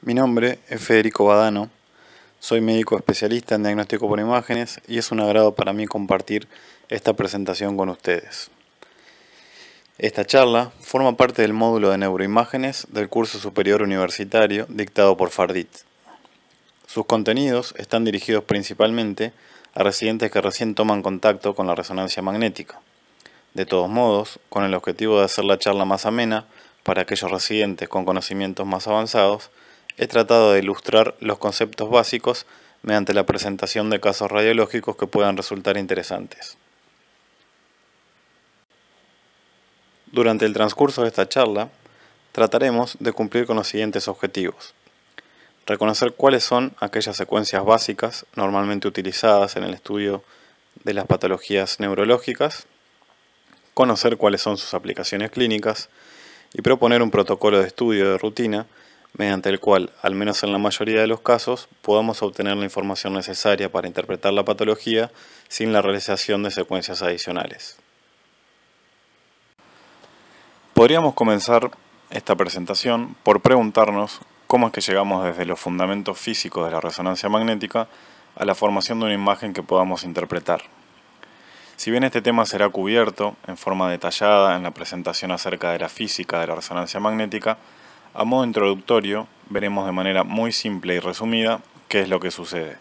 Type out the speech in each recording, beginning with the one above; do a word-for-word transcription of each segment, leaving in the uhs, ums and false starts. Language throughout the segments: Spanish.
Mi nombre es Federico Badano, soy médico especialista en diagnóstico por imágenes y es un agrado para mí compartir esta presentación con ustedes. Esta charla forma parte del módulo de neuroimágenes del curso superior universitario dictado por Fardit. Sus contenidos están dirigidos principalmente a residentes que recién toman contacto con la resonancia magnética. De todos modos, con el objetivo de hacer la charla más amena para aquellos residentes con conocimientos más avanzados, he tratado de ilustrar los conceptos básicos mediante la presentación de casos radiológicos que puedan resultar interesantes. Durante el transcurso de esta charla, trataremos de cumplir con los siguientes objetivos. Reconocer cuáles son aquellas secuencias básicas normalmente utilizadas en el estudio de las patologías neurológicas, conocer cuáles son sus aplicaciones clínicas y proponer un protocolo de estudio de rutina mediante el cual, al menos en la mayoría de los casos, podamos obtener la información necesaria para interpretar la patología sin la realización de secuencias adicionales. Podríamos comenzar esta presentación por preguntarnos cómo es que llegamos desde los fundamentos físicos de la resonancia magnética a la formación de una imagen que podamos interpretar. Si bien este tema será cubierto en forma detallada en la presentación acerca de la física de la resonancia magnética, a modo introductorio veremos de manera muy simple y resumida qué es lo que sucede.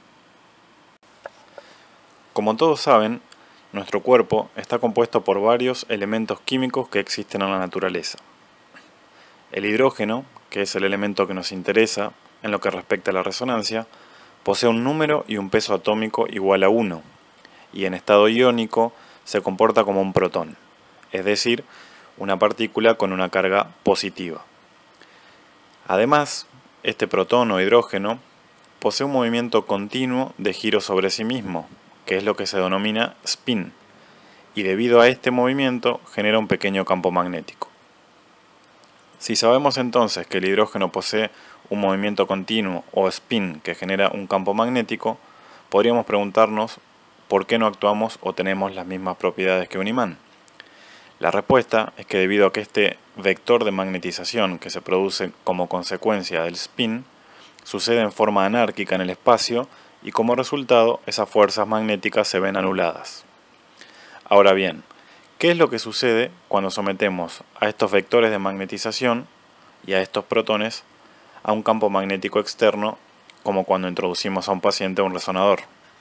Como todos saben, nuestro cuerpo está compuesto por varios elementos químicos que existen en la naturaleza. El hidrógeno, que es el elemento que nos interesa en lo que respecta a la resonancia, posee un número y un peso atómico igual a uno, y en estado iónico se comporta como un protón, es decir, una partícula con una carga positiva. Además, este protón o hidrógeno posee un movimiento continuo de giro sobre sí mismo, que es lo que se denomina spin, y debido a este movimiento genera un pequeño campo magnético. Si sabemos entonces que el hidrógeno posee un movimiento continuo o spin que genera un campo magnético, podríamos preguntarnos por qué no actuamos o tenemos las mismas propiedades que un imán. La respuesta es que debido a que este vector de magnetización que se produce como consecuencia del spin sucede en forma anárquica en el espacio y como resultado esas fuerzas magnéticas se ven anuladas. Ahora bien, ¿qué es lo que sucede cuando sometemos a estos vectores de magnetización y a estos protones a un campo magnético externo, como cuando introducimos a un paciente a un resonador?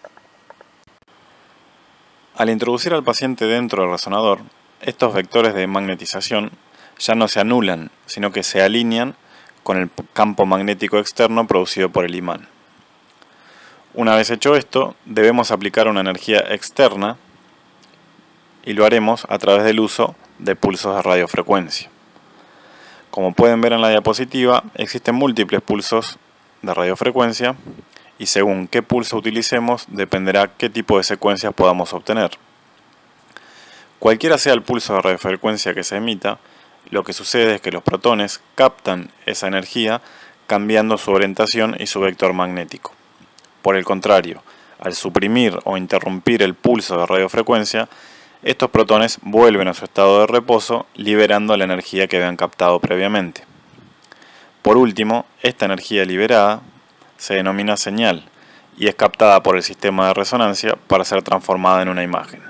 Al introducir al paciente dentro del resonador, estos vectores de magnetización ya no se anulan, sino que se alinean con el campo magnético externo producido por el imán. Una vez hecho esto, debemos aplicar una energía externa y lo haremos a través del uso de pulsos de radiofrecuencia. Como pueden ver en la diapositiva, existen múltiples pulsos de radiofrecuencia y según qué pulso utilicemos dependerá qué tipo de secuencias podamos obtener. Cualquiera sea el pulso de radiofrecuencia que se emita, lo que sucede es que los protones captan esa energía cambiando su orientación y su vector magnético. Por el contrario, al suprimir o interrumpir el pulso de radiofrecuencia, estos protones vuelven a su estado de reposo liberando la energía que habían captado previamente. Por último, esta energía liberada se denomina señal y es captada por el sistema de resonancia para ser transformada en una imagen.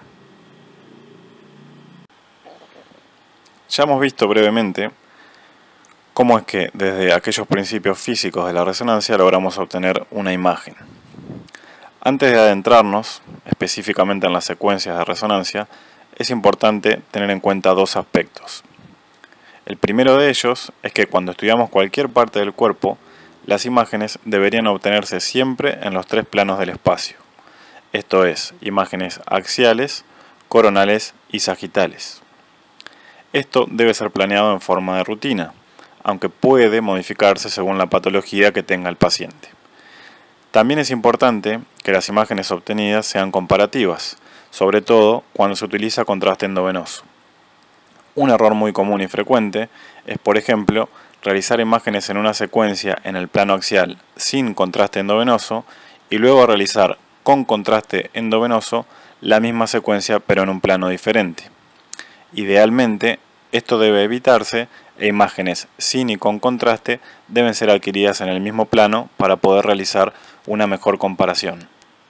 Ya hemos visto brevemente cómo es que desde aquellos principios físicos de la resonancia logramos obtener una imagen. Antes de adentrarnos específicamente en las secuencias de resonancia, es importante tener en cuenta dos aspectos. El primero de ellos es que cuando estudiamos cualquier parte del cuerpo, las imágenes deberían obtenerse siempre en los tres planos del espacio, esto es, imágenes axiales, coronales y sagitales. Esto debe ser planeado en forma de rutina, aunque puede modificarse según la patología que tenga el paciente. También es importante que las imágenes obtenidas sean comparativas, sobre todo cuando se utiliza contraste endovenoso. Un error muy común y frecuente es, por ejemplo, realizar imágenes en una secuencia en el plano axial sin contraste endovenoso y luego realizar con contraste endovenoso la misma secuencia pero en un plano diferente. Idealmente, esto debe evitarse e imágenes sin y con contraste deben ser adquiridas en el mismo plano para poder realizar una mejor comparación.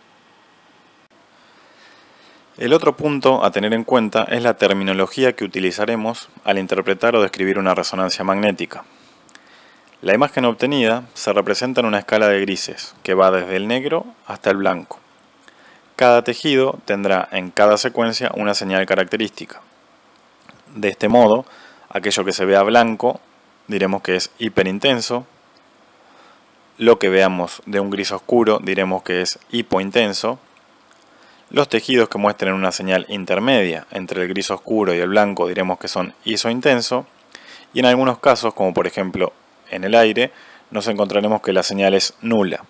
El otro punto a tener en cuenta es la terminología que utilizaremos al interpretar o describir una resonancia magnética. La imagen obtenida se representa en una escala de grises que va desde el negro hasta el blanco. Cada tejido tendrá en cada secuencia una señal característica. De este modo, aquello que se vea blanco diremos que es hiperintenso, lo que veamos de un gris oscuro diremos que es hipointenso, los tejidos que muestren una señal intermedia entre el gris oscuro y el blanco diremos que son isointenso, y en algunos casos, como por ejemplo en el aire, nos encontraremos que la señal es nula.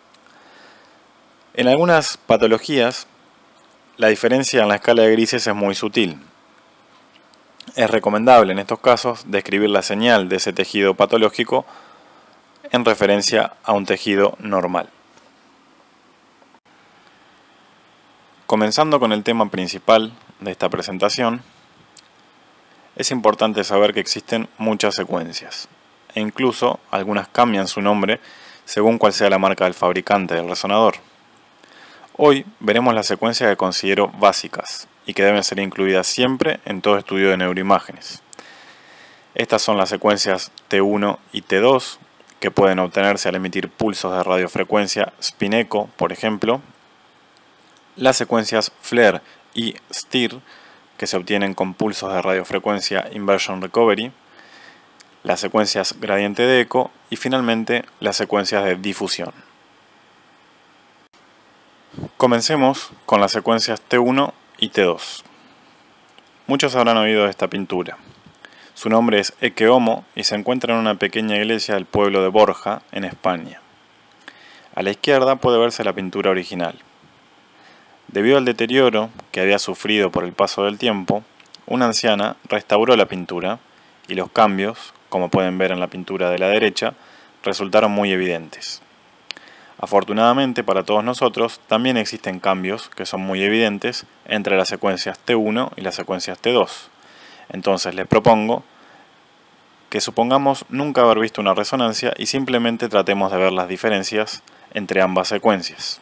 En algunas patologías, la diferencia en la escala de grises es muy sutil. Es recomendable en estos casos describir la señal de ese tejido patológico en referencia a un tejido normal. Comenzando con el tema principal de esta presentación, es importante saber que existen muchas secuencias, e incluso algunas cambian su nombre según cuál sea la marca del fabricante del resonador. Hoy veremos las secuencias que considero básicas y que deben ser incluidas siempre en todo estudio de neuroimágenes. Estas son las secuencias T uno y T dos, que pueden obtenerse al emitir pulsos de radiofrecuencia spin-echo, por ejemplo. Las secuencias FLARE y STIR, que se obtienen con pulsos de radiofrecuencia inversion recovery. Las secuencias gradiente de eco y finalmente las secuencias de difusión. Comencemos con las secuencias T uno y T dos. Muchos habrán oído de esta pintura. Su nombre es Ecce Homo y se encuentra en una pequeña iglesia del pueblo de Borja, en España. A la izquierda puede verse la pintura original. Debido al deterioro que había sufrido por el paso del tiempo, una anciana restauró la pintura y los cambios, como pueden ver en la pintura de la derecha, resultaron muy evidentes. Afortunadamente para todos nosotros, también existen cambios que son muy evidentes entre las secuencias T uno y las secuencias T dos. Entonces les propongo que supongamos nunca haber visto una resonancia y simplemente tratemos de ver las diferencias entre ambas secuencias.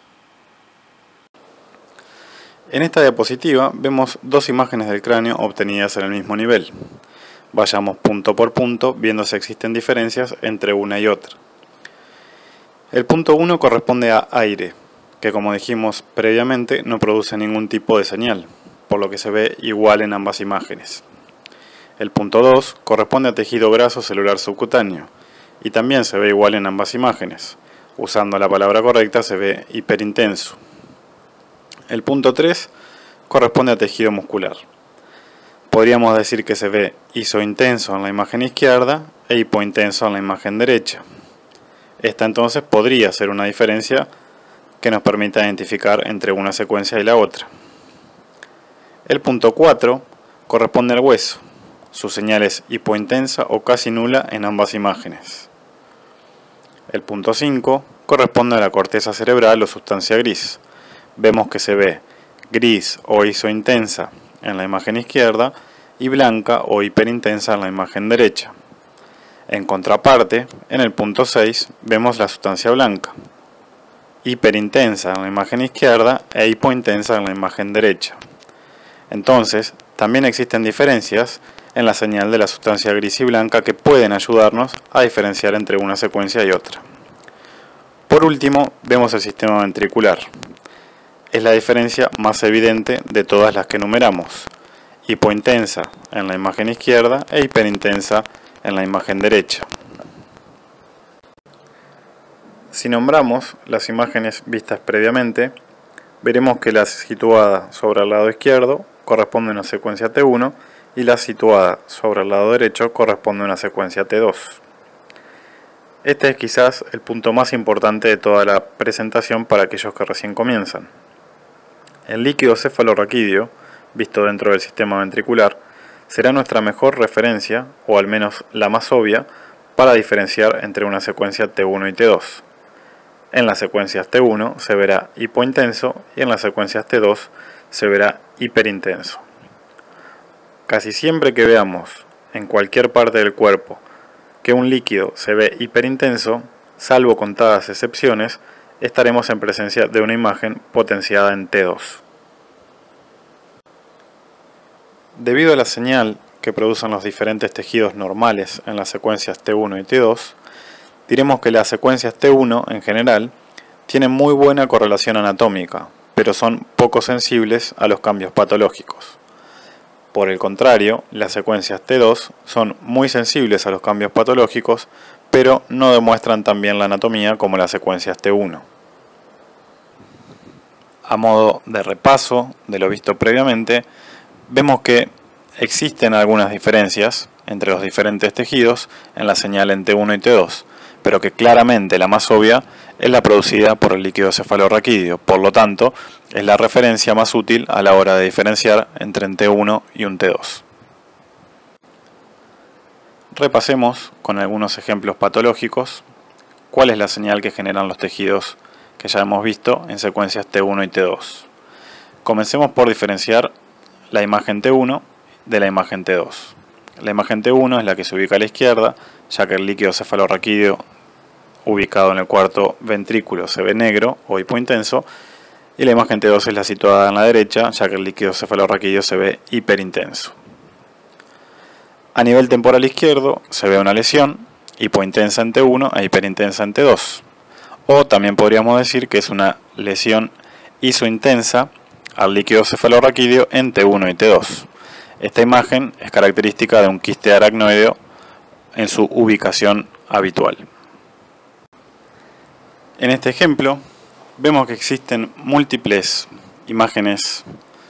En esta diapositiva vemos dos imágenes del cráneo obtenidas en el mismo nivel. Vayamos punto por punto viendo si existen diferencias entre una y otra. El punto uno corresponde a aire, que como dijimos previamente no produce ningún tipo de señal, por lo que se ve igual en ambas imágenes. El punto dos corresponde a tejido graso celular subcutáneo, y también se ve igual en ambas imágenes. Usando la palabra correcta se ve hiperintenso. El punto tres corresponde a tejido muscular. Podríamos decir que se ve isointenso en la imagen izquierda e hipointenso en la imagen derecha. Esta entonces podría ser una diferencia que nos permita identificar entre una secuencia y la otra. El punto cuatro corresponde al hueso. Su señal es hipointensa o casi nula en ambas imágenes. El punto cinco corresponde a la corteza cerebral o sustancia gris. Vemos que se ve gris o isointensa en la imagen izquierda y blanca o hiperintensa en la imagen derecha. En contraparte, en el punto seis vemos la sustancia blanca, hiperintensa en la imagen izquierda e hipointensa en la imagen derecha. Entonces, también existen diferencias en la señal de la sustancia gris y blanca que pueden ayudarnos a diferenciar entre una secuencia y otra. Por último, vemos el sistema ventricular. Es la diferencia más evidente de todas las que enumeramos, hipointensa en la imagen izquierda e hiperintensa en la imagen derecha. Si nombramos las imágenes vistas previamente, veremos que la situada sobre el lado izquierdo corresponde a una secuencia T uno y la situada sobre el lado derecho corresponde a una secuencia T dos. Este es quizás el punto más importante de toda la presentación para aquellos que recién comienzan. El líquido cefalorraquídeo, visto dentro del sistema ventricular, será nuestra mejor referencia, o al menos la más obvia, para diferenciar entre una secuencia T uno y T dos. En las secuencias T uno se verá hipointenso y en las secuencias T dos se verá hiperintenso. Casi siempre que veamos en cualquier parte del cuerpo que un líquido se ve hiperintenso, salvo contadas excepciones, estaremos en presencia de una imagen potenciada en T dos. Debido a la señal que producen los diferentes tejidos normales en las secuencias T uno y T dos, diremos que las secuencias T uno en general tienen muy buena correlación anatómica, pero son poco sensibles a los cambios patológicos. Por el contrario, las secuencias T dos son muy sensibles a los cambios patológicos, pero no demuestran tan bien la anatomía como las secuencias T uno. A modo de repaso de lo visto previamente, vemos que existen algunas diferencias entre los diferentes tejidos en la señal en T uno y T dos, pero que claramente la más obvia es la producida por el líquido cefalorraquídeo, por lo tanto, es la referencia más útil a la hora de diferenciar entre un T uno y un T dos. Repasemos con algunos ejemplos patológicos cuál es la señal que generan los tejidos que ya hemos visto en secuencias T uno y T dos. Comencemos por diferenciar la imagen T uno de la imagen T dos. La imagen T uno es la que se ubica a la izquierda, ya que el líquido cefalorraquídeo ubicado en el cuarto ventrículo se ve negro o hipointenso, y la imagen T dos es la situada en la derecha, ya que el líquido cefalorraquídeo se ve hiperintenso. A nivel temporal izquierdo se ve una lesión hipointensa en T uno e hiperintensa en T dos, o también podríamos decir que es una lesión isointensa al líquido cefalorraquídeo en T uno y T dos. Esta imagen es característica de un quiste aracnoideo en su ubicación habitual. En este ejemplo vemos que existen múltiples imágenes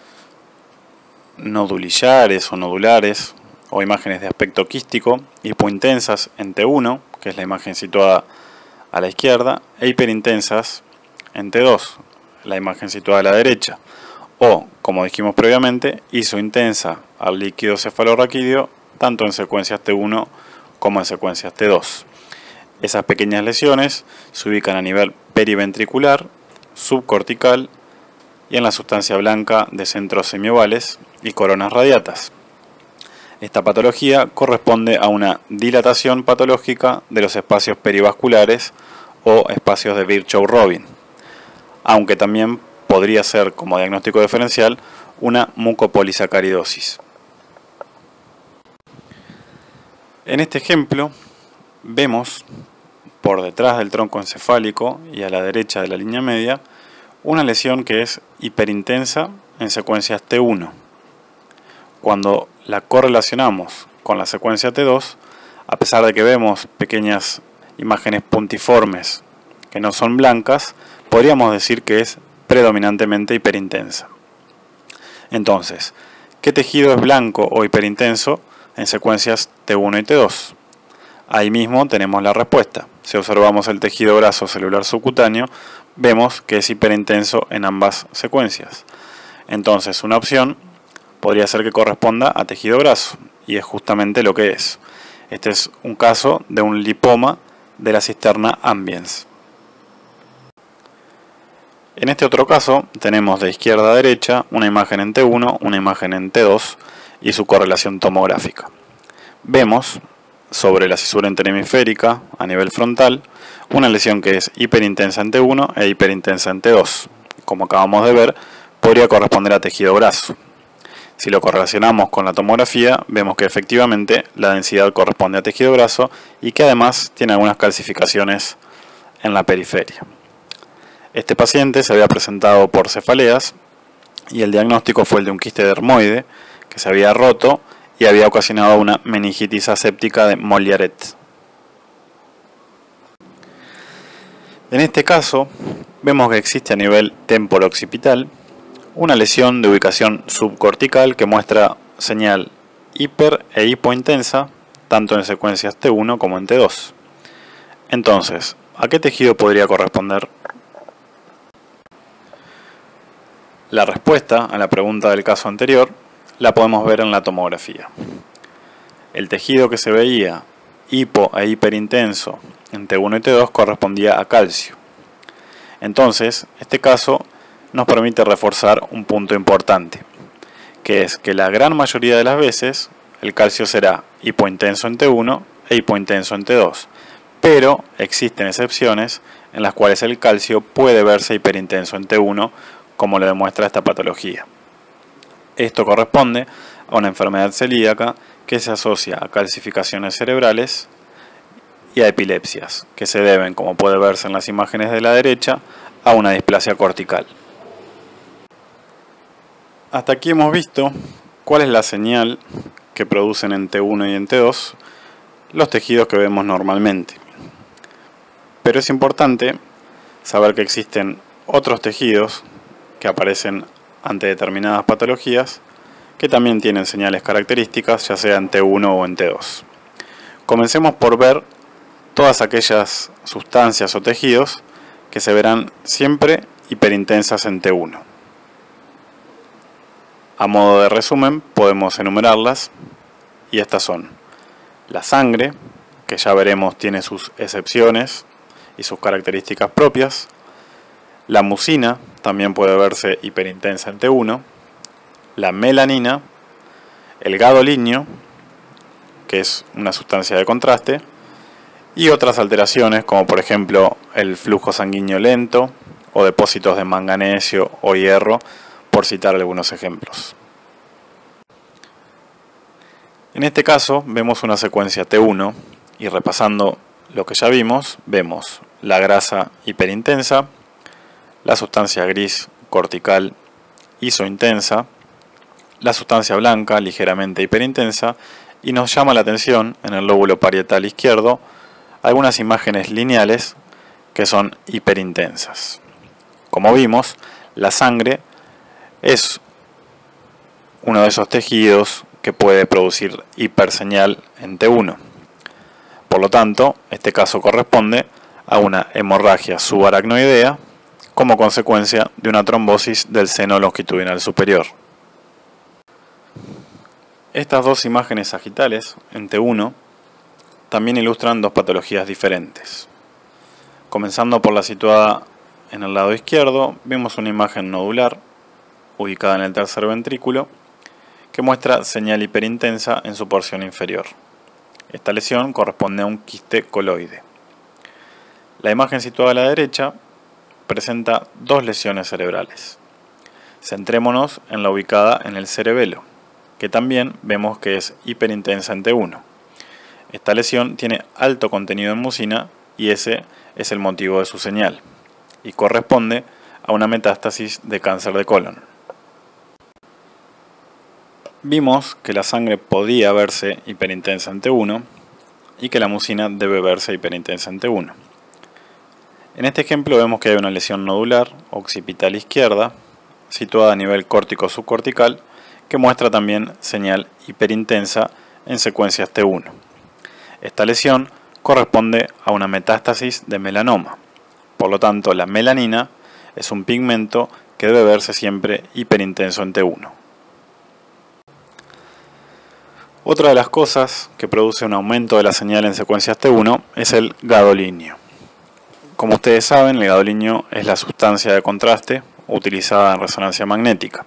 nodulillares o nodulares o imágenes de aspecto quístico hipointensas en T uno, que es la imagen situada a la izquierda, e hiperintensas en T dos, la imagen situada a la derecha, o, como dijimos previamente, isointensa al líquido cefalorraquídeo tanto en secuencias T uno como en secuencias T dos. Esas pequeñas lesiones se ubican a nivel periventricular, subcortical y en la sustancia blanca de centros semiovales y coronas radiatas. Esta patología corresponde a una dilatación patológica de los espacios perivasculares o espacios de Virchow-Robin, aunque también podría ser, como diagnóstico diferencial, una mucopolisacaridosis. En este ejemplo vemos por detrás del tronco encefálico y a la derecha de la línea media una lesión que es hiperintensa en secuencias T uno. Cuando la correlacionamos con la secuencia T dos, a pesar de que vemos pequeñas imágenes puntiformes que no son blancas, podríamos decir que es predominantemente hiperintensa. Entonces, ¿qué tejido es blanco o hiperintenso en secuencias T uno y T dos? Ahí mismo tenemos la respuesta. Si observamos el tejido graso celular subcutáneo, vemos que es hiperintenso en ambas secuencias. Entonces, una opción podría ser que corresponda a tejido graso, y es justamente lo que es. Este es un caso de un lipoma de la cisterna ambiens. En este otro caso tenemos de izquierda a derecha una imagen en T uno, una imagen en T dos y su correlación tomográfica. Vemos sobre la cisura interhemisférica a nivel frontal una lesión que es hiperintensa en T uno e hiperintensa en T dos. Como acabamos de ver, podría corresponder a tejido graso. Si lo correlacionamos con la tomografía, vemos que efectivamente la densidad corresponde a tejido graso y que además tiene algunas calcificaciones en la periferia. Este paciente se había presentado por cefaleas y el diagnóstico fue el de un quiste dermoide que se había roto y había ocasionado una meningitis aséptica de Molliaret. En este caso, vemos que existe a nivel temporo-occipital una lesión de ubicación subcortical que muestra señal hiper e hipointensa tanto en secuencias T uno como en T dos. Entonces, ¿a qué tejido podría corresponder? La respuesta a la pregunta del caso anterior la podemos ver en la tomografía. El tejido que se veía hipo e hiperintenso en T uno y T dos correspondía a calcio. Entonces, este caso nos permite reforzar un punto importante, que es que la gran mayoría de las veces el calcio será hipointenso en T uno e hipointenso en T dos, pero existen excepciones en las cuales el calcio puede verse hiperintenso en T uno, como lo demuestra esta patología. Esto corresponde a una enfermedad celíaca que se asocia a calcificaciones cerebrales y a epilepsias, que se deben, como puede verse en las imágenes de la derecha, a una displasia cortical. Hasta aquí hemos visto cuál es la señal que producen en T uno y en T dos los tejidos que vemos normalmente. Pero es importante saber que existen otros tejidos que aparecen ante determinadas patologías que también tienen señales características, ya sea en T uno o en T dos. Comencemos por ver todas aquellas sustancias o tejidos que se verán siempre hiperintensas en T uno. A modo de resumen, podemos enumerarlas, y estas son la sangre, que ya veremos tiene sus excepciones y sus características propias. La mucina también puede verse hiperintensa en T uno. La melanina, el gadolinio, que es una sustancia de contraste, y otras alteraciones como por ejemplo el flujo sanguíneo lento o depósitos de manganesio o hierro, por citar algunos ejemplos. En este caso vemos una secuencia T uno y, repasando lo que ya vimos, vemos la grasa hiperintensa, la sustancia gris cortical isointensa, la sustancia blanca ligeramente hiperintensa, y nos llama la atención en el lóbulo parietal izquierdo algunas imágenes lineales que son hiperintensas. Como vimos, la sangre es uno de esos tejidos que puede producir hiperseñal en T uno. Por lo tanto, este caso corresponde a una hemorragia subaracnoidea como consecuencia de una trombosis del seno longitudinal superior. Estas dos imágenes sagitales en T uno también ilustran dos patologías diferentes. Comenzando por la situada en el lado izquierdo, vemos una imagen nodular ubicada en el tercer ventrículo que muestra señal hiperintensa en su porción inferior. Esta lesión corresponde a un quiste coloide. La imagen situada a la derecha presenta dos lesiones cerebrales. Centrémonos en la ubicada en el cerebelo, que también vemos que es hiperintensa en T uno. Esta lesión tiene alto contenido en mucina y ese es el motivo de su señal, y corresponde a una metástasis de cáncer de colon. Vimos que la sangre podía verse hiperintensa en T uno y que la mucina debe verse hiperintensa en T uno. En este ejemplo vemos que hay una lesión nodular occipital izquierda situada a nivel córtico-subcortical que muestra también señal hiperintensa en secuencias T uno. Esta lesión corresponde a una metástasis de melanoma. Por lo tanto, la melanina es un pigmento que debe verse siempre hiperintenso en T uno. Otra de las cosas que produce un aumento de la señal en secuencias T uno es el gadolinio. Como ustedes saben, el gadolinio es la sustancia de contraste utilizada en resonancia magnética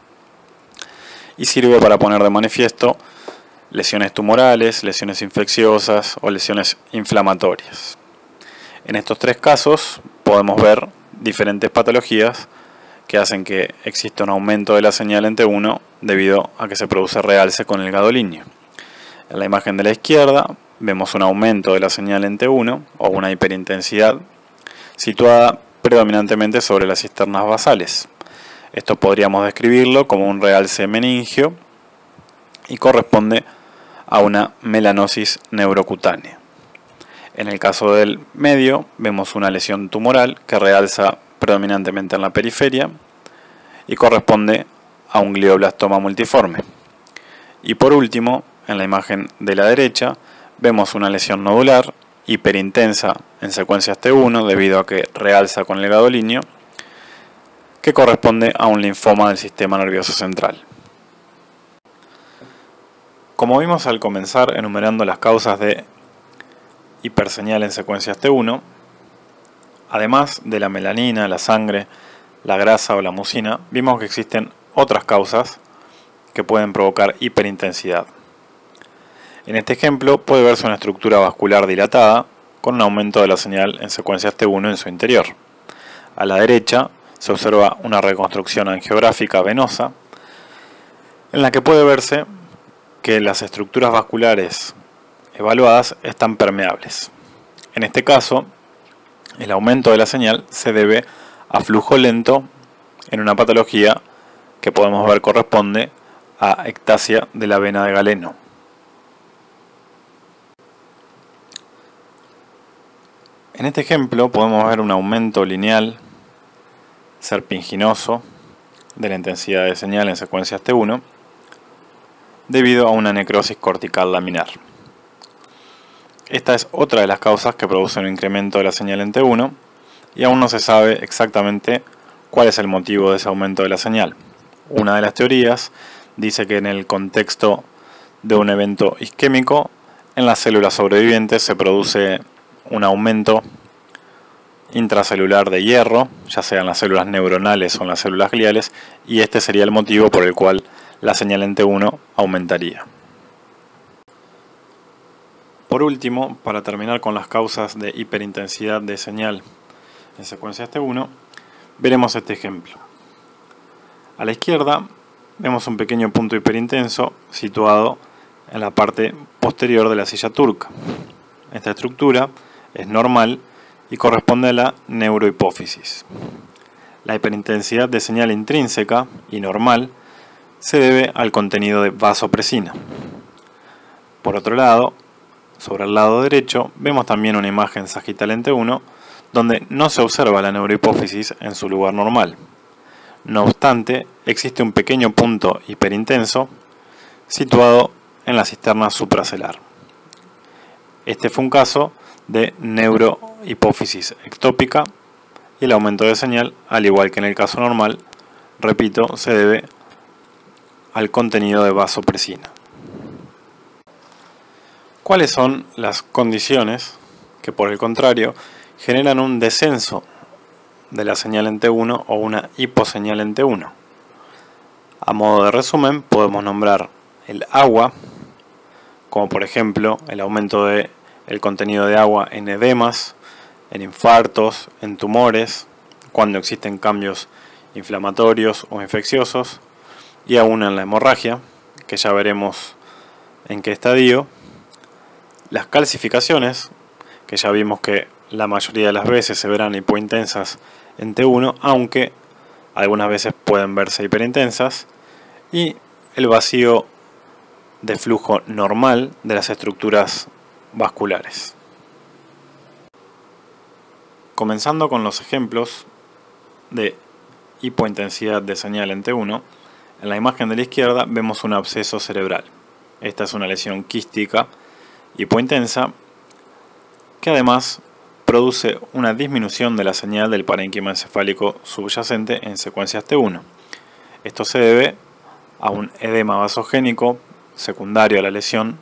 y sirve para poner de manifiesto lesiones tumorales, lesiones infecciosas o lesiones inflamatorias. En estos tres casos podemos ver diferentes patologías que hacen que exista un aumento de la señal en T uno debido a que se produce realce con el gadolinio. En la imagen de la izquierda vemos un aumento de la señal en T uno o una hiperintensidad situada predominantemente sobre las cisternas basales. Esto podríamos describirlo como un realce meningio y corresponde a una melanosis neurocutánea. En el caso del medio vemos una lesión tumoral que realza predominantemente en la periferia y corresponde a un glioblastoma multiforme. Y por último, en la imagen de la derecha vemos una lesión nodular hiperintensa en secuencias T uno debido a que realza con el gadolinio, que corresponde a un linfoma del sistema nervioso central. Como vimos al comenzar enumerando las causas de hiperseñal en secuencias T uno, además de la melanina, la sangre, la grasa o la mucina, vimos que existen otras causas que pueden provocar hiperintensidad. En este ejemplo puede verse una estructura vascular dilatada con un aumento de la señal en secuencias T uno en su interior. A la derecha se observa una reconstrucción angiográfica venosa en la que puede verse que las estructuras vasculares evaluadas están permeables. En este caso, el aumento de la señal se debe a flujo lento en una patología que podemos ver corresponde a ectasia de la vena de Galeno. En este ejemplo podemos ver un aumento lineal serpinginoso de la intensidad de señal en secuencias T uno debido a una necrosis cortical laminar. Esta es otra de las causas que produce un incremento de la señal en T uno y aún no se sabe exactamente cuál es el motivo de ese aumento de la señal. Una de las teorías dice que en el contexto de un evento isquémico, en las células sobrevivientes se produce un aumento intracelular de hierro, ya sea en las células neuronales o en las células gliales, y este sería el motivo por el cual la señal en T uno aumentaría. Por último, para terminar con las causas de hiperintensidad de señal en secuencias T uno, veremos este ejemplo. A la izquierda vemos un pequeño punto hiperintenso situado en la parte posterior de la silla turca. Esta estructura es normal y corresponde a la neurohipófisis. La hiperintensidad de señal intrínseca y normal se debe al contenido de vasopresina. Por otro lado, sobre el lado derecho vemos también una imagen sagital en T uno donde no se observa la neurohipófisis en su lugar normal. No obstante, existe un pequeño punto hiperintenso situado en la cisterna supracelular. Este fue un caso de neurohipófisis ectópica y el aumento de señal, al igual que en el caso normal, repito, se debe al contenido de vasopresina. ¿Cuáles son las condiciones que, por el contrario, generan un descenso de la señal en T uno o una hiposeñal en T uno? A modo de resumen, podemos nombrar el agua, como por ejemplo el aumento de el contenido de agua en edemas, en infartos, en tumores, cuando existen cambios inflamatorios o infecciosos, y aún en la hemorragia, que ya veremos en qué estadio. Las calcificaciones, que ya vimos que la mayoría de las veces se verán hipointensas en T uno, aunque algunas veces pueden verse hiperintensas, y el vacío de flujo normal de las estructuras vasculares. Comenzando con los ejemplos de hipointensidad de señal en T uno, en la imagen de la izquierda vemos un absceso cerebral. Esta es una lesión quística hipointensa que además produce una disminución de la señal del parénquima encefálico subyacente en secuencias T uno. Esto se debe a un edema vasogénico secundario a la lesión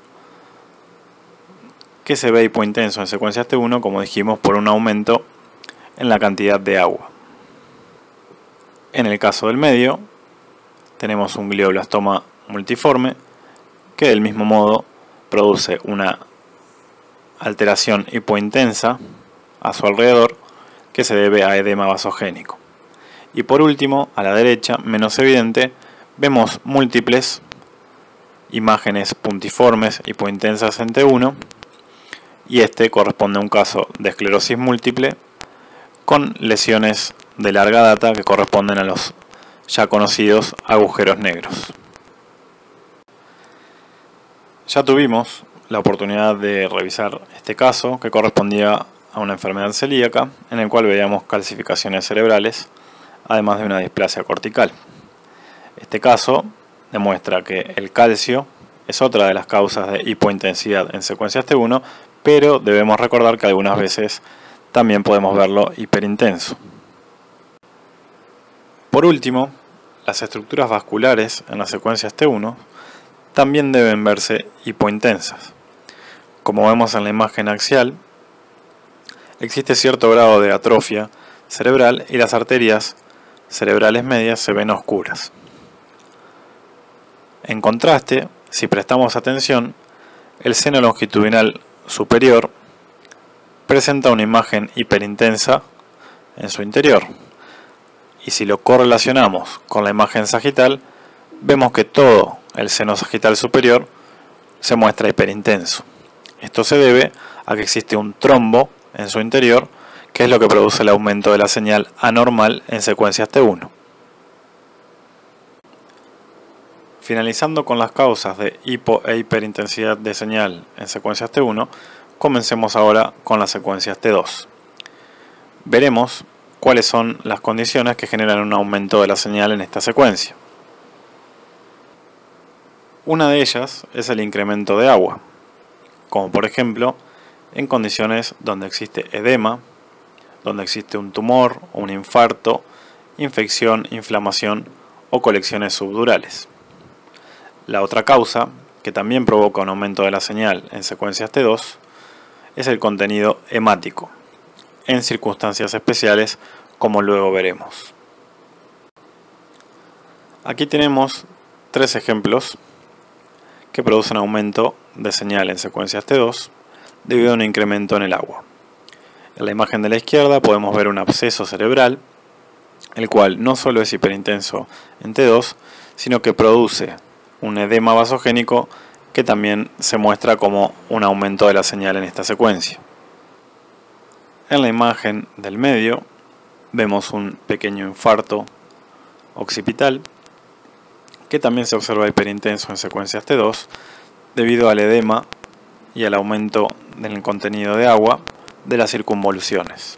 que se ve hipointenso en secuencias T uno, como dijimos, por un aumento en la cantidad de agua. En el caso del medio, tenemos un glioblastoma multiforme que del mismo modo produce una alteración hipointensa a su alrededor que se debe a edema vasogénico. Y por último, a la derecha, menos evidente, vemos múltiples imágenes puntiformes hipointensas en T uno, y este corresponde a un caso de esclerosis múltiple con lesiones de larga data que corresponden a los ya conocidos agujeros negros. Ya tuvimos la oportunidad de revisar este caso, que correspondía a una enfermedad celíaca, en el cual veíamos calcificaciones cerebrales, además de una displasia cortical. Este caso demuestra que el calcio es otra de las causas de hipointensidad en secuencias T uno, pero debemos recordar que algunas veces también podemos verlo hiperintenso. Por último, las estructuras vasculares en las secuencias T uno también deben verse hipointensas. Como vemos en la imagen axial, existe cierto grado de atrofia cerebral y las arterias cerebrales medias se ven oscuras. En contraste, si prestamos atención, el seno longitudinal superior presenta una imagen hiperintensa en su interior. Y si lo correlacionamos con la imagen sagital, vemos que todo el seno sagital superior se muestra hiperintenso. Esto se debe a que existe un trombo en su interior, que es lo que produce el aumento de la señal anormal en secuencias T uno. Finalizando con las causas de hipo e hiperintensidad de señal en secuencias T uno, comencemos ahora con las secuencias T dos. Veremos cuáles son las condiciones que generan un aumento de la señal en esta secuencia. Una de ellas es el incremento de agua, como por ejemplo en condiciones donde existe edema, donde existe un tumor o un infarto, infección, inflamación o colecciones subdurales. La otra causa, que también provoca un aumento de la señal en secuencias T dos, es el contenido hemático, en circunstancias especiales como luego veremos. Aquí tenemos tres ejemplos que producen aumento de señal en secuencias T dos debido a un incremento en el agua. En la imagen de la izquierda podemos ver un absceso cerebral, el cual no solo es hiperintenso en T dos, sino que produce un edema vasogénico que también se muestra como un aumento de la señal en esta secuencia. En la imagen del medio vemos un pequeño infarto occipital que también se observa hiperintenso en secuencias T dos debido al edema y al aumento del contenido de agua de las circunvoluciones.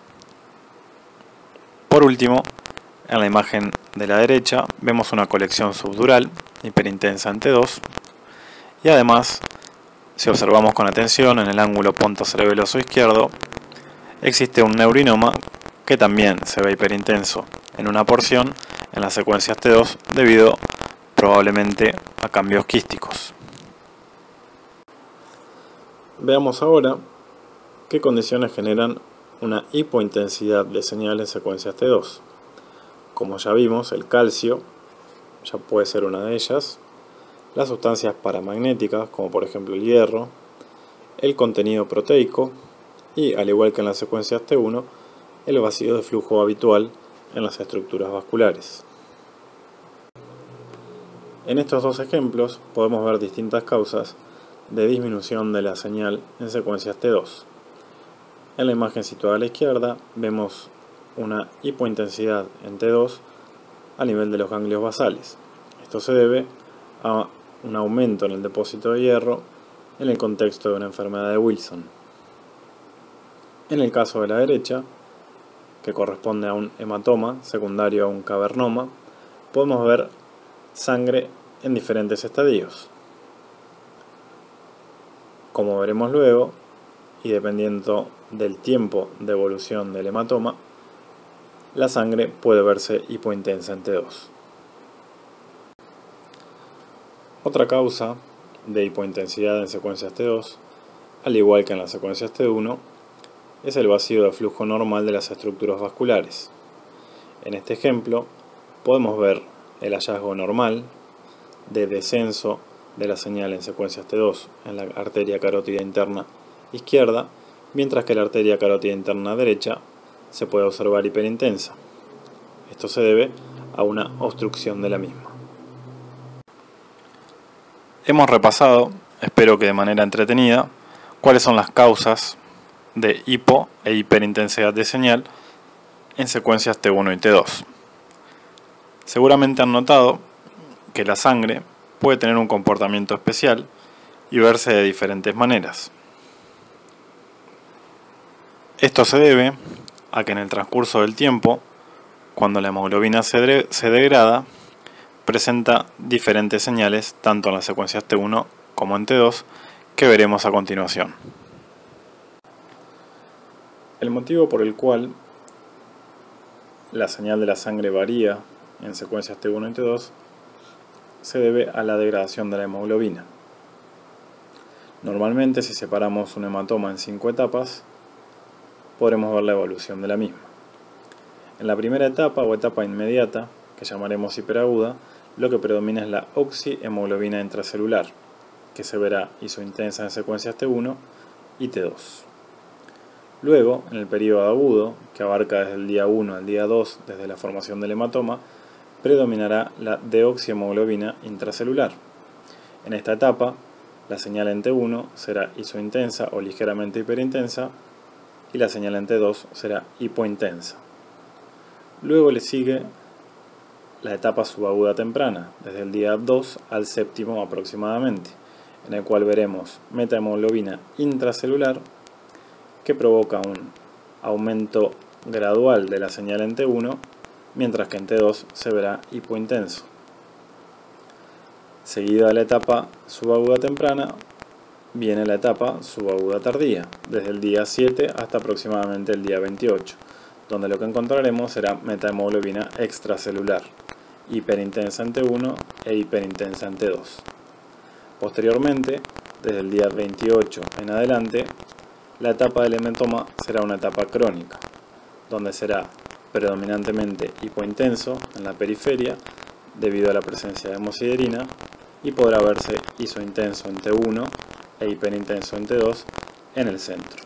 Por último, en la imagen de la derecha vemos una colección subdural hiperintensa en T dos y además, si observamos con atención en el ángulo pontocerebeloso izquierdo, existe un neurinoma que también se ve hiperintenso en una porción en las secuencias T dos debido probablemente a cambios quísticos. Veamos ahora qué condiciones generan una hipointensidad de señal en secuencias T dos. Como ya vimos, el calcio ya puede ser una de ellas, las sustancias paramagnéticas como por ejemplo el hierro, el contenido proteico y, al igual que en las secuencias T uno, el vacío de flujo habitual en las estructuras vasculares. En estos dos ejemplos podemos ver distintas causas de disminución de la señal en secuencias T dos. En la imagen situada a la izquierda vemos una hipointensidad en T dos a nivel de los ganglios basales. Esto se debe a un aumento en el depósito de hierro en el contexto de una enfermedad de Wilson. En el caso de la derecha, que corresponde a un hematoma secundario a un cavernoma, podemos ver sangre en diferentes estadios. Como veremos luego, y dependiendo del tiempo de evolución del hematoma, la sangre puede verse hipointensa en T dos. Otra causa de hipointensidad en secuencias T dos, al igual que en las secuencias T uno, es el vacío de flujo normal de las estructuras vasculares. En este ejemplo podemos ver el hallazgo normal de descenso de la señal en secuencias T dos en la arteria carótida interna izquierda, mientras que la arteria carótida interna derecha se puede observar hiperintensa. Esto se debe a una obstrucción de la misma. Hemos repasado, espero que de manera entretenida, cuáles son las causas de hipo e hiperintensidad de señal en secuencias T uno y T dos. Seguramente han notado que la sangre puede tener un comportamiento especial y verse de diferentes maneras. Esto se debe a que en el transcurso del tiempo, cuando la hemoglobina se, de se degrada, presenta diferentes señales tanto en las secuencias T uno como en T dos que veremos a continuación. El motivo por el cual la señal de la sangre varía en secuencias T uno y T dos se debe a la degradación de la hemoglobina. Normalmente, si separamos un hematoma en cinco etapas, podremos ver la evolución de la misma. En la primera etapa o etapa inmediata, que llamaremos hiperaguda, lo que predomina es la oxihemoglobina intracelular. que se verá isointensa en secuencias T uno y T dos. Luego, en el periodo agudo, que abarca desde el día uno al día dos desde la formación del hematoma, predominará la deoxihemoglobina intracelular. En esta etapa, la señal en T uno será isointensa o ligeramente hiperintensa y la señal en T dos será hipointensa. Luego le sigue la etapa subaguda temprana, desde el día dos al séptimo aproximadamente, en el cual veremos metahemoglobina intracelular que provoca un aumento gradual de la señal en T uno, mientras que en T dos se verá hipointenso. Seguida de la etapa subaguda temprana, viene la etapa subaguda tardía, desde el día siete hasta aproximadamente el día veintiocho, donde lo que encontraremos será metahemoglobina extracelular, hiperintensa en T uno e hiperintensa en T dos. Posteriormente, desde el día veintiocho en adelante, la etapa del hematoma será una etapa crónica, donde será predominantemente hipointenso en la periferia debido a la presencia de hemosiderina y podrá verse isointenso en T uno e hiperintenso en T dos en el centro.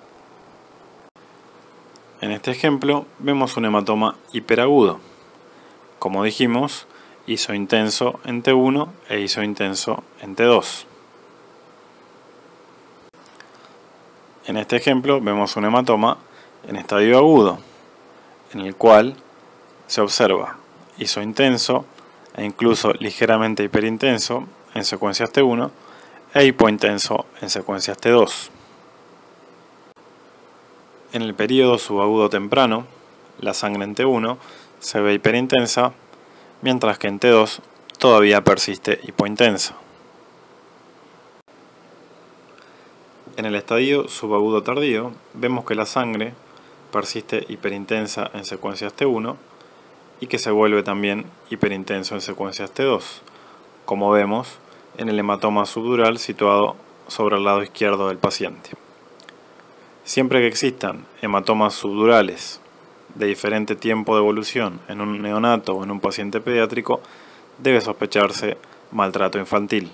En este ejemplo vemos un hematoma hiperagudo. Como dijimos, isointenso en T uno e isointenso en T dos. En este ejemplo vemos un hematoma en estadio agudo, en el cual se observa isointenso e incluso ligeramente hiperintenso en secuencias T uno e hipointenso en secuencias T dos. En el periodo subagudo temprano, la sangre en T uno se ve hiperintensa, mientras que en T dos todavía persiste hipointensa. En el estadio subagudo tardío, vemos que la sangre persiste hiperintensa en secuencias T uno y que se vuelve también hiperintenso en secuencias T dos, como vemos en el hematoma subdural situado sobre el lado izquierdo del paciente. Siempre que existan hematomas subdurales de diferente tiempo de evolución en un neonato o en un paciente pediátrico, debe sospecharse maltrato infantil.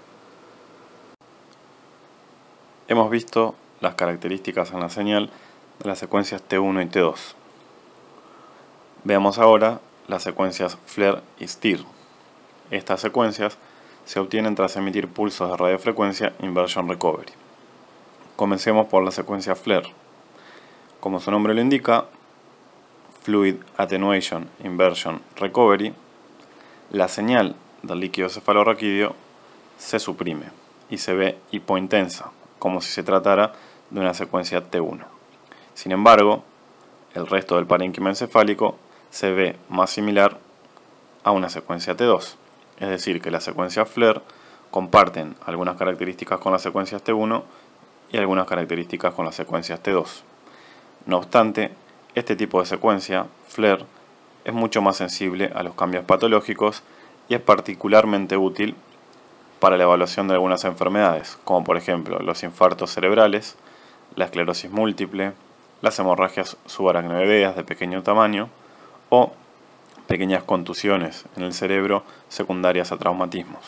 Hemos visto las características en la señal de las secuencias T uno y T dos. Veamos ahora las secuencias FLAIR y STIR. Estas secuencias se obtienen tras emitir pulsos de radiofrecuencia Inversion Recovery. Comencemos por la secuencia FLAIR. Como su nombre lo indica, Fluid Attenuation Inversion Recovery, la señal del líquido cefalorraquídeo se suprime y se ve hipointensa, como si se tratara de una secuencia T uno. Sin embargo, el resto del parénquima encefálico se ve más similar a una secuencia T dos, es decir, que las secuencias FLAIR comparten algunas características con las secuencias T uno y algunas características con las secuencias T dos. No obstante, este tipo de secuencia, FLAIR, es mucho más sensible a los cambios patológicos y es particularmente útil para la evaluación de algunas enfermedades, como por ejemplo los infartos cerebrales, la esclerosis múltiple, las hemorragias subaracnoideas de pequeño tamaño o pequeñas contusiones en el cerebro secundarias a traumatismos.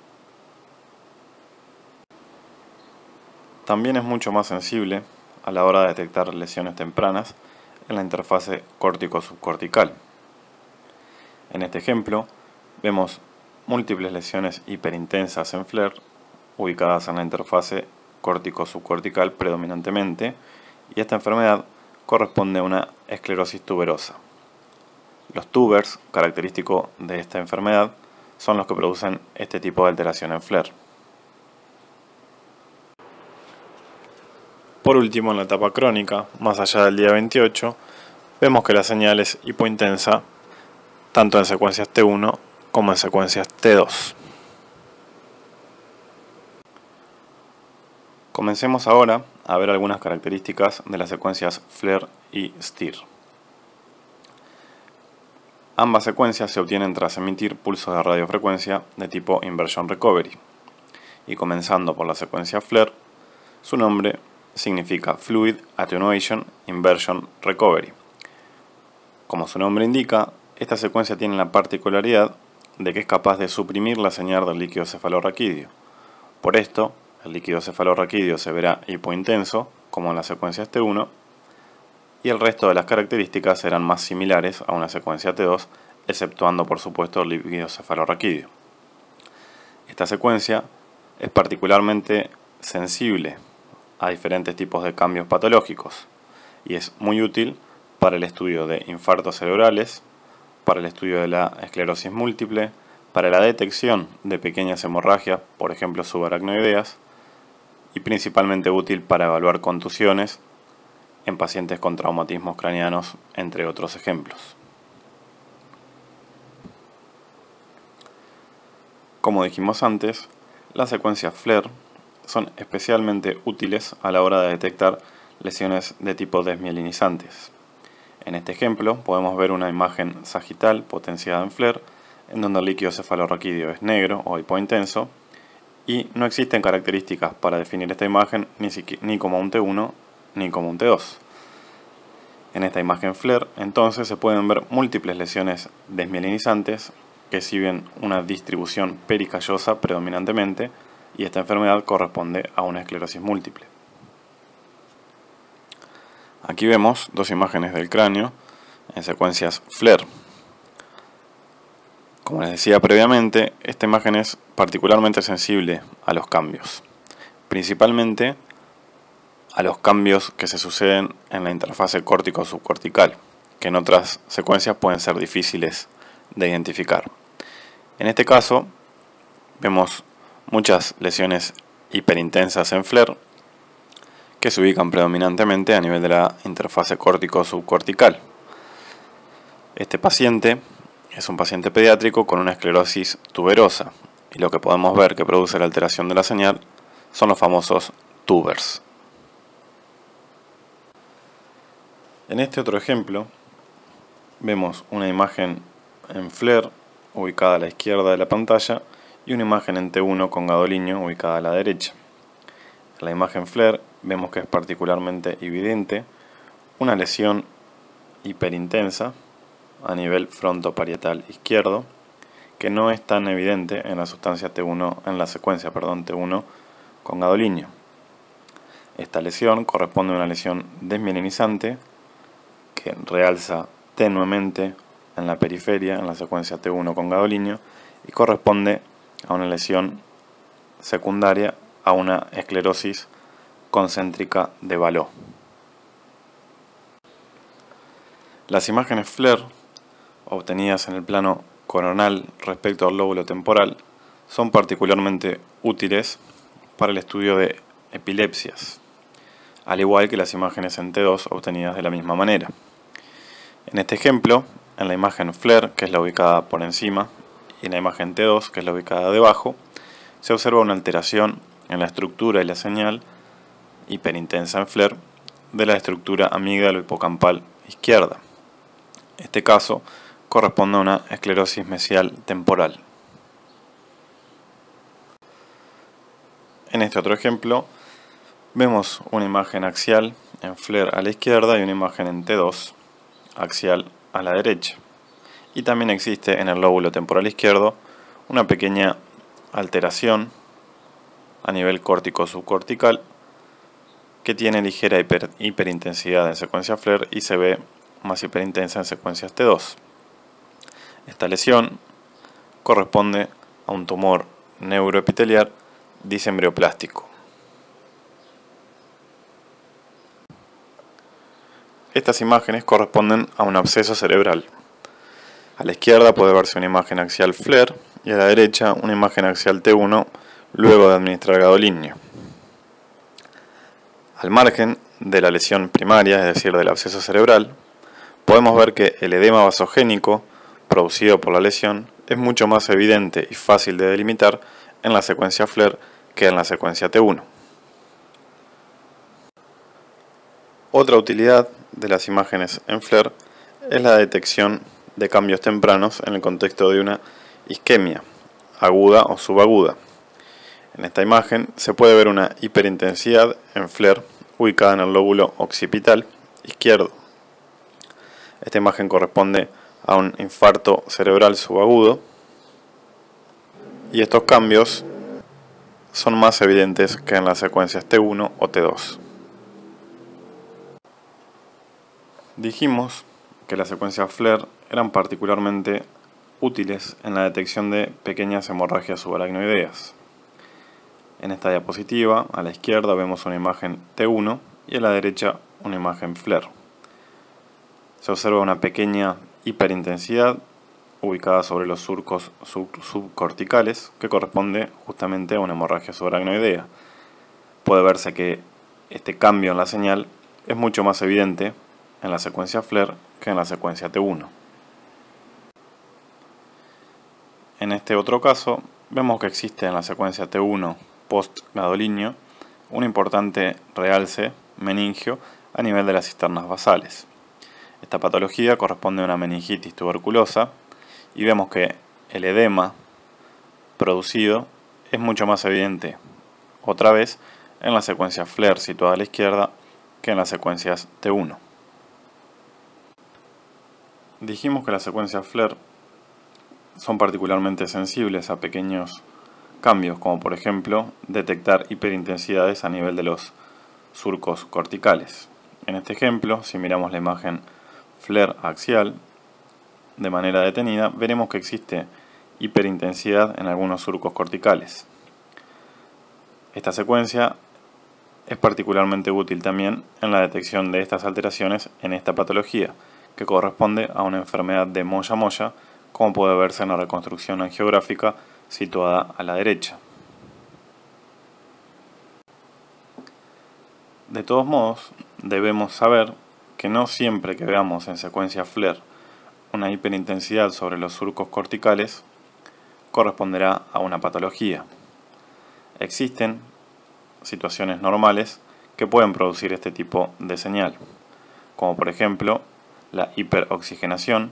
También es mucho más sensible a la hora de detectar lesiones tempranas en la interfase córtico-subcortical. En este ejemplo, vemos múltiples lesiones hiperintensas en FLAIR, ubicadas en la interfase córtico-subcortical predominantemente, y esta enfermedad corresponde a una esclerosis tuberosa. Los tubers, característicos de esta enfermedad, son los que producen este tipo de alteración en FLAIR. Por último, en la etapa crónica, más allá del día veintiocho, vemos que la señal es hipointensa tanto en secuencias T uno como en secuencias T dos. Comencemos ahora a ver algunas características de las secuencias FLAIR y STIR. Ambas secuencias se obtienen tras emitir pulsos de radiofrecuencia de tipo Inversion Recovery. Y comenzando por la secuencia FLAIR, su nombre significa Fluid Attenuation Inversion Recovery. Como su nombre indica, esta secuencia tiene la particularidad de que es capaz de suprimir la señal del líquido cefalorraquídeo, Por esto, el líquido cefalorraquídeo se verá hipointenso, como en la secuencia T uno, y el resto de las características serán más similares a una secuencia T dos, exceptuando por supuesto el líquido cefalorraquídeo. Esta secuencia es particularmente sensible a diferentes tipos de cambios patológicos y es muy útil para el estudio de infartos cerebrales, para el estudio de la esclerosis múltiple, para la detección de pequeñas hemorragias, por ejemplo subaracnoideas, y principalmente útil para evaluar contusiones en pacientes con traumatismos craneanos, entre otros ejemplos. Como dijimos antes, las secuencias FLAIR son especialmente útiles a la hora de detectar lesiones de tipo desmielinizantes. En este ejemplo podemos ver una imagen sagital potenciada en FLAIR, en donde el líquido cefalorraquídeo es negro o hipointenso, y no existen características para definir esta imagen ni, ni como un T uno ni como un T dos. En esta imagen FLAIR entonces se pueden ver múltiples lesiones desmielinizantes que exhiben una distribución pericallosa predominantemente, y esta enfermedad corresponde a una esclerosis múltiple. Aquí vemos dos imágenes del cráneo en secuencias FLAIR. Como les decía previamente, esta imagen es particularmente sensible a los cambios, principalmente a los cambios que se suceden en la interfase córtico-subcortical, que en otras secuencias pueden ser difíciles de identificar. En este caso, vemos muchas lesiones hiperintensas en FLAIR que se ubican predominantemente a nivel de la interfase córtico-subcortical. Este paciente es un paciente pediátrico con una esclerosis tuberosa, y lo que podemos ver que produce la alteración de la señal son los famosos tubers. En este otro ejemplo vemos una imagen en FLAIR ubicada a la izquierda de la pantalla y una imagen en T uno con gadolinio ubicada a la derecha. En la imagen FLAIR vemos que es particularmente evidente una lesión hiperintensa a nivel frontoparietal izquierdo, que no es tan evidente en la sustancia T uno, en la secuencia, perdón, T uno con gadolinio. Esta lesión corresponde a una lesión desmielinizante que realza tenuemente en la periferia en la secuencia T uno con gadolinio y corresponde a una lesión secundaria a una esclerosis concéntrica de Valot. Las imágenes FLAIR obtenidas en el plano coronal respecto al lóbulo temporal son particularmente útiles para el estudio de epilepsias, al igual que las imágenes en T dos obtenidas de la misma manera. En este ejemplo, en la imagen FLAIR, que es la ubicada por encima, y en la imagen T dos, que es la ubicada debajo, se observa una alteración en la estructura y la señal hiperintensa en FLAIR de la estructura amígdalo-hipocampal izquierda. Este caso corresponde a una esclerosis mesial temporal. En este otro ejemplo vemos una imagen axial en FLAIR a la izquierda y una imagen en T dos axial a la derecha. Y también existe en el lóbulo temporal izquierdo una pequeña alteración a nivel córtico-subcortical que tiene ligera hiper, hiperintensidad en secuencia FLAIR y se ve más hiperintensa en secuencias T dos. Esta lesión corresponde a un tumor neuroepitelial disembrioplástico. Estas imágenes corresponden a un absceso cerebral. A la izquierda puede verse una imagen axial FLAIR y a la derecha una imagen axial T uno luego de administrar gadolinio. Al margen de la lesión primaria, es decir, del absceso cerebral, podemos ver que el edema vasogénico producido por la lesión es mucho más evidente y fácil de delimitar en la secuencia FLAIR que en la secuencia T uno. Otra utilidad de las imágenes en FLAIR es la detección de cambios tempranos en el contexto de una isquemia aguda o subaguda. En esta imagen se puede ver una hiperintensidad en FLAIR ubicada en el lóbulo occipital izquierdo. Esta imagen corresponde a un infarto cerebral subagudo y estos cambios son más evidentes que en las secuencias T uno o T dos. Dijimos que las secuencias Fleer eran particularmente útiles en la detección de pequeñas hemorragias subaracnoideas. En esta diapositiva, a la izquierda vemos una imagen T uno y a la derecha una imagen Fleer. Se observa una pequeña hiperintensidad ubicada sobre los surcos sub subcorticales que corresponde justamente a una hemorragia subaracnoidea. Puede verse que este cambio en la señal es mucho más evidente en la secuencia Fleer que en la secuencia T uno. En este otro caso, vemos que existe en la secuencia T uno post-gadolinio un importante realce meningio a nivel de las cisternas basales. Esta patología corresponde a una meningitis tuberculosa y vemos que el edema producido es mucho más evidente, otra vez, en la secuencia Fleer situada a la izquierda que en las secuencias T uno. Dijimos que las secuencias Fleer son particularmente sensibles a pequeños cambios, como por ejemplo detectar hiperintensidades a nivel de los surcos corticales. En este ejemplo, si miramos la imagen Fleer axial de manera detenida, veremos que existe hiperintensidad en algunos surcos corticales. Esta secuencia es particularmente útil también en la detección de estas alteraciones en esta patología, que corresponde a una enfermedad de Moya-Moya, como puede verse en la reconstrucción angiográfica situada a la derecha. De todos modos, debemos saber que no siempre que veamos en secuencia Fleer una hiperintensidad sobre los surcos corticales corresponderá a una patología. Existen situaciones normales que pueden producir este tipo de señal, como por ejemplo la hiperoxigenación,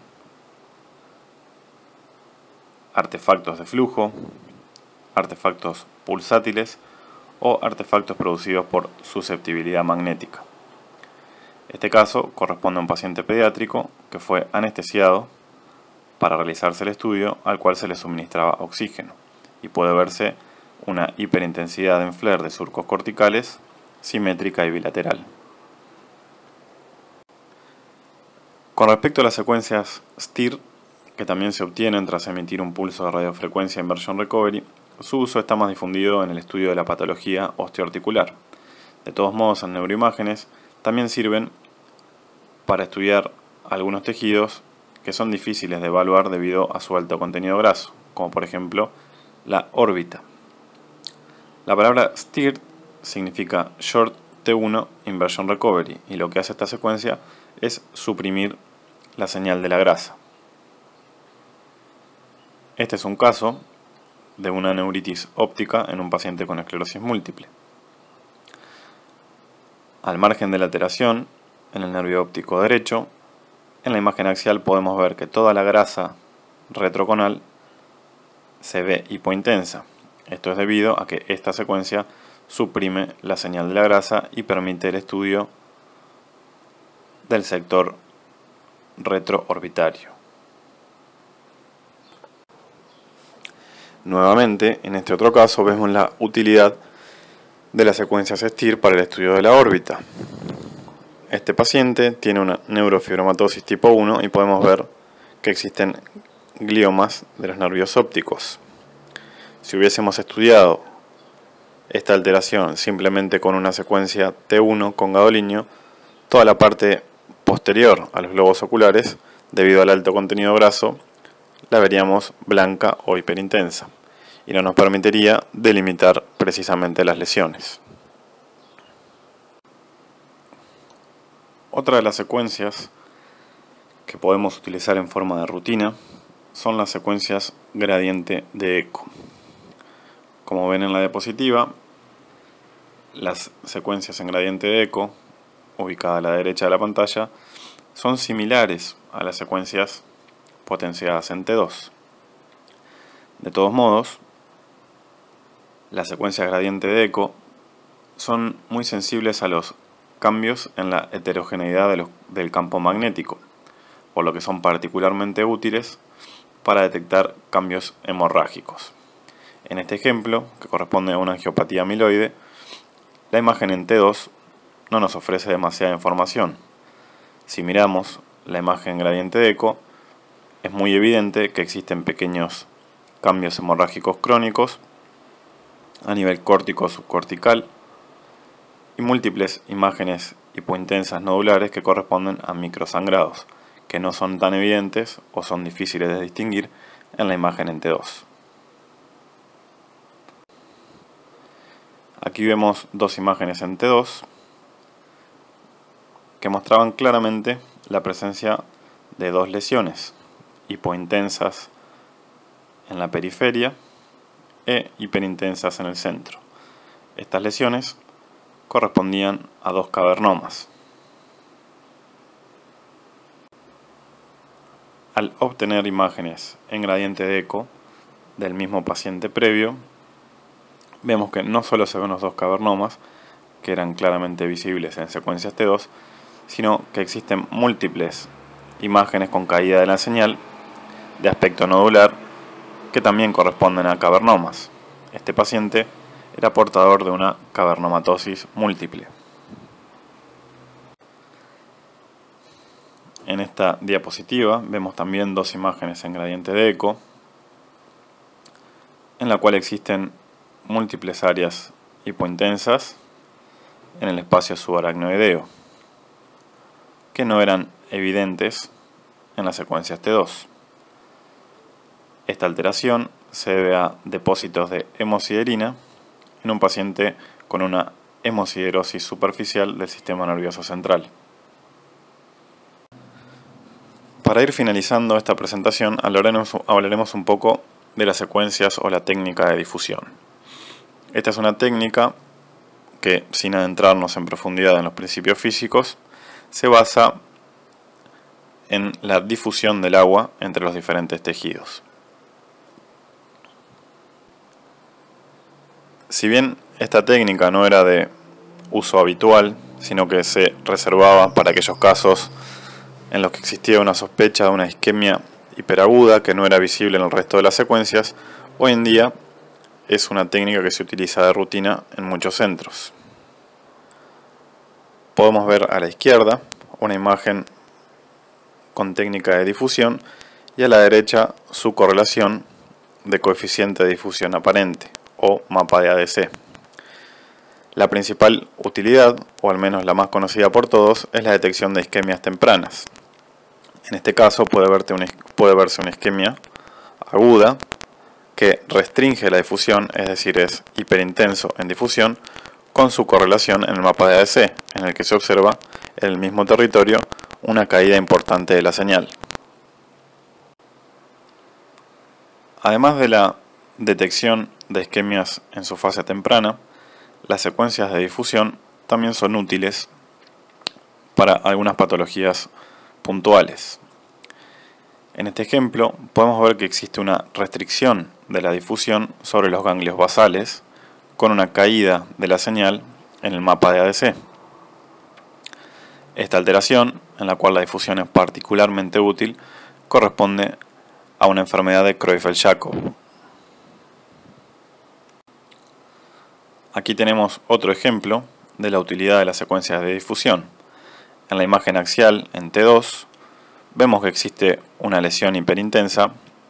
artefactos de flujo, artefactos pulsátiles o artefactos producidos por susceptibilidad magnética. Este caso corresponde a un paciente pediátrico que fue anestesiado para realizarse el estudio al cual se le suministraba oxígeno y puede verse una hiperintensidad en Fleer de surcos corticales simétrica y bilateral. Con respecto a las secuencias S T I R, que también se obtienen tras emitir un pulso de radiofrecuencia Inversion Recovery, su uso está más difundido en el estudio de la patología osteoarticular. De todos modos, en neuroimágenes también sirven para estudiar algunos tejidos que son difíciles de evaluar debido a su alto contenido graso, como por ejemplo la órbita. La palabra S T I R significa Short T uno Inversion Recovery y lo que hace esta secuencia es suprimir la señal de la grasa. Este es un caso de una neuritis óptica en un paciente con esclerosis múltiple. Al margen de la alteración en el nervio óptico derecho, en la imagen axial podemos ver que toda la grasa retroconal se ve hipointensa. Esto es debido a que esta secuencia suprime la señal de la grasa y permite el estudio del sector retroorbitario. Nuevamente, en este otro caso vemos la utilidad de las secuencias S T I R para el estudio de la órbita. Este paciente tiene una neurofibromatosis tipo uno y podemos ver que existen gliomas de los nervios ópticos. Si hubiésemos estudiado esta alteración simplemente con una secuencia T uno con gadolinio, toda la parte posterior a los globos oculares, debido al alto contenido graso, la veríamos blanca o hiperintensa y no nos permitiría delimitar precisamente las lesiones. Otra de las secuencias que podemos utilizar en forma de rutina son las secuencias gradiente de eco. Como ven en la diapositiva, las secuencias en gradiente de eco, ubicadas a la derecha de la pantalla, son similares a las secuencias potenciadas en T dos. De todos modos, las secuencias gradiente de eco son muy sensibles a los cambios en la heterogeneidad de los, del campo magnético, por lo que son particularmente útiles para detectar cambios hemorrágicos. En este ejemplo, que corresponde a una angiopatía amiloide, la imagen en T dos no nos ofrece demasiada información. Si miramos la imagen en gradiente de eco, es muy evidente que existen pequeños cambios hemorrágicos crónicos a nivel córtico subcortical y múltiples imágenes hipointensas nodulares que corresponden a microsangrados, que no son tan evidentes o son difíciles de distinguir en la imagen en T dos. Aquí vemos dos imágenes en T dos que mostraban claramente la presencia de dos lesiones hipointensas en la periferia e hiperintensas en el centro. Estas lesiones correspondían a dos cavernomas. Al obtener imágenes en gradiente de eco del mismo paciente previo, vemos que no solo se ven los dos cavernomas, que eran claramente visibles en secuencias T dos, sino que existen múltiples imágenes con caída de la señal de aspecto nodular que también corresponden a cavernomas. Este paciente era portador de una cavernomatosis múltiple. En esta diapositiva vemos también dos imágenes en gradiente de eco, en la cual existen múltiples áreas hipointensas en el espacio subaracnoideo, que no eran evidentes en las secuencias T dos. Esta alteración se debe a depósitos de hemosiderina en un paciente con una hemosiderosis superficial del sistema nervioso central. Para ir finalizando esta presentación, hablaremos, hablaremos un poco de las secuencias o la técnica de difusión. Esta es una técnica que, sin adentrarnos en profundidad en los principios físicos, se basa en la difusión del agua entre los diferentes tejidos. Si bien esta técnica no era de uso habitual, sino que se reservaba para aquellos casos en los que existía una sospecha de una isquemia hiperaguda que no era visible en el resto de las secuencias, hoy en día es una técnica que se utiliza de rutina en muchos centros. Podemos ver a la izquierda una imagen con técnica de difusión y a la derecha su correlación de coeficiente de difusión aparente o mapa de A D C. La principal utilidad, o al menos la más conocida por todos, es la detección de isquemias tempranas. En este caso puede, verte una, puede verse una isquemia aguda que restringe la difusión, es decir, es hiperintenso en difusión, con su correlación en el mapa de A D C, en el que se observa en el mismo territorio una caída importante de la señal. Además de la detección de isquemias en su fase temprana, las secuencias de difusión también son útiles para algunas patologías puntuales. En este ejemplo podemos ver que existe una restricción de la difusión sobre los ganglios basales con una caída de la señal en el mapa de A D C. Esta alteración, en la cual la difusión es particularmente útil, corresponde a una enfermedad de Creutzfeldt-Jakob. Aquí tenemos otro ejemplo de la utilidad de las secuencias de difusión. En la imagen axial, en T dos, vemos que existe una lesión hiperintensa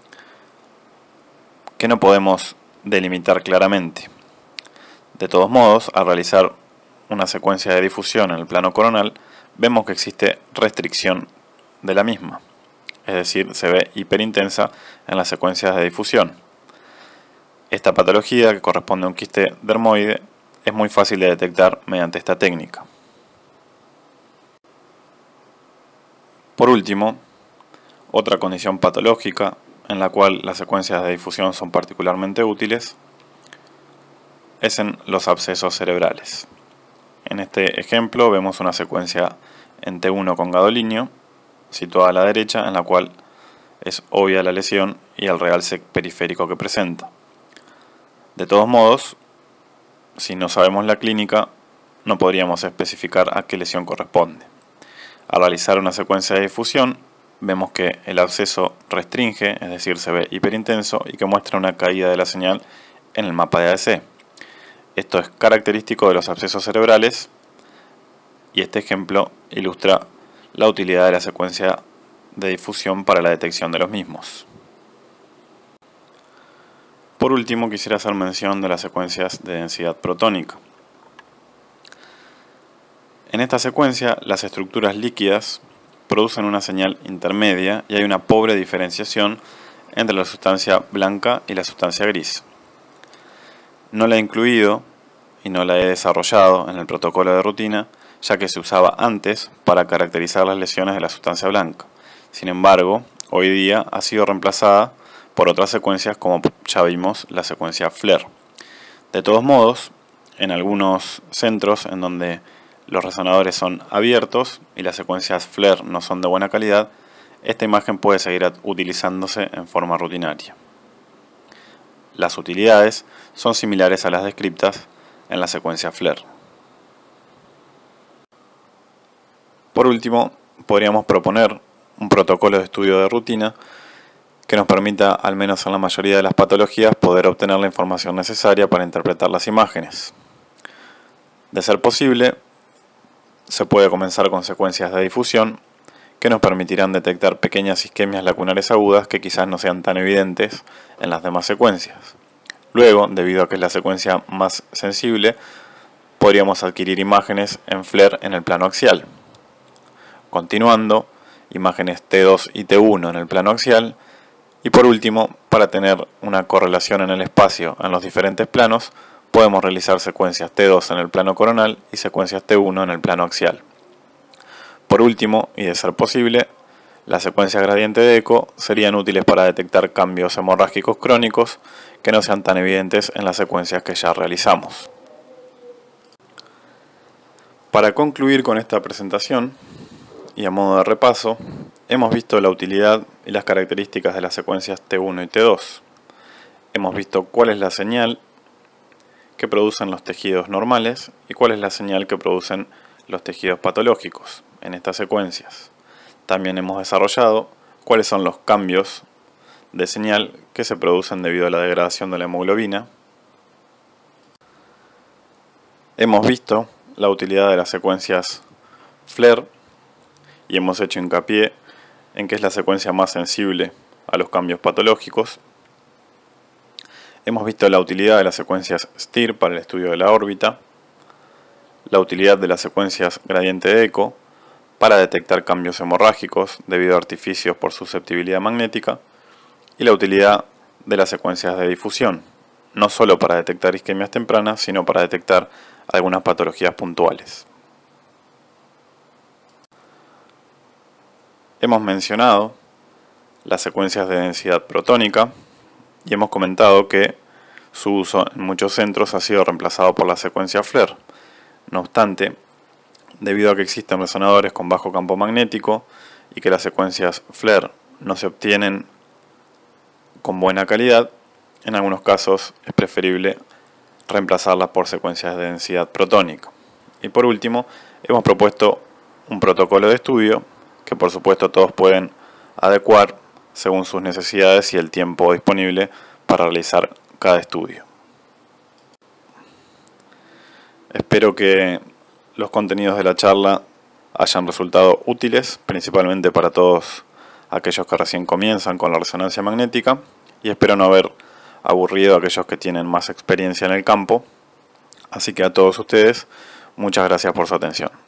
que no podemos delimitar claramente. De todos modos, al realizar una secuencia de difusión en el plano coronal, vemos que existe restricción de la misma, es decir, se ve hiperintensa en las secuencias de difusión. Esta patología, que corresponde a un quiste dermoide, es muy fácil de detectar mediante esta técnica. Por último, otra condición patológica en la cual las secuencias de difusión son particularmente útiles es en los abscesos cerebrales. En este ejemplo vemos una secuencia en T uno con gadolinio, situada a la derecha, en la cual es obvia la lesión y el realce periférico que presenta. De todos modos, si no sabemos la clínica, no podríamos especificar a qué lesión corresponde. Al realizar una secuencia de difusión, vemos que el absceso restringe, es decir, se ve hiperintenso y que muestra una caída de la señal en el mapa de A D C. Esto es característico de los abscesos cerebrales y este ejemplo ilustra la utilidad de la secuencia de difusión para la detección de los mismos. Por último, quisiera hacer mención de las secuencias de densidad protónica. En esta secuencia, las estructuras líquidas producen una señal intermedia y hay una pobre diferenciación entre la sustancia blanca y la sustancia gris. No la he incluido y no la he desarrollado en el protocolo de rutina, ya que se usaba antes para caracterizar las lesiones de la sustancia blanca. Sin embargo, hoy día ha sido reemplazada por otras secuencias como ya vimos la secuencia FLAIR. De todos modos, en algunos centros en donde los resonadores son abiertos y las secuencias FLAIR no son de buena calidad, esta imagen puede seguir utilizándose en forma rutinaria. Las utilidades son similares a las descritas en la secuencia FLAIR. Por último, podríamos proponer un protocolo de estudio de rutina que nos permita, al menos en la mayoría de las patologías, poder obtener la información necesaria para interpretar las imágenes. De ser posible, se puede comenzar con secuencias de difusión que nos permitirán detectar pequeñas isquemias lacunares agudas que quizás no sean tan evidentes en las demás secuencias. Luego, debido a que es la secuencia más sensible, podríamos adquirir imágenes en FLAIR en el plano axial. Continuando, imágenes T dos y T uno en el plano axial. Y por último, para tener una correlación en el espacio en los diferentes planos, podemos realizar secuencias T dos en el plano coronal y secuencias T uno en el plano axial. Por último, y de ser posible, las secuencias gradiente de eco serían útiles para detectar cambios hemorrágicos crónicos que no sean tan evidentes en las secuencias que ya realizamos. Para concluir con esta presentación, y a modo de repaso, hemos visto la utilidad y las características de las secuencias T uno y T dos. Hemos visto cuál es la señal que producen los tejidos normales y cuál es la señal que producen los tejidos patológicos en estas secuencias. También hemos desarrollado cuáles son los cambios de señal que se producen debido a la degradación de la hemoglobina. Hemos visto la utilidad de las secuencias FLAIR y hemos hecho hincapié en que es la secuencia más sensible a los cambios patológicos. Hemos visto la utilidad de las secuencias STIR para el estudio de la órbita, la utilidad de las secuencias gradiente de eco para detectar cambios hemorrágicos debido a artificios por susceptibilidad magnética, y la utilidad de las secuencias de difusión, no solo para detectar isquemias tempranas, sino para detectar algunas patologías puntuales. Hemos mencionado las secuencias de densidad protónica y hemos comentado que su uso en muchos centros ha sido reemplazado por la secuencia FLAIR. No obstante, debido a que existen resonadores con bajo campo magnético y que las secuencias FLAIR no se obtienen con buena calidad, en algunos casos es preferible reemplazarlas por secuencias de densidad protónica. Y por último, hemos propuesto un protocolo de estudio que por supuesto todos pueden adecuar según sus necesidades y el tiempo disponible para realizar cada estudio. Espero que los contenidos de la charla hayan resultado útiles, principalmente para todos aquellos que recién comienzan con la resonancia magnética, y espero no haber aburrido a aquellos que tienen más experiencia en el campo. Así que a todos ustedes, muchas gracias por su atención.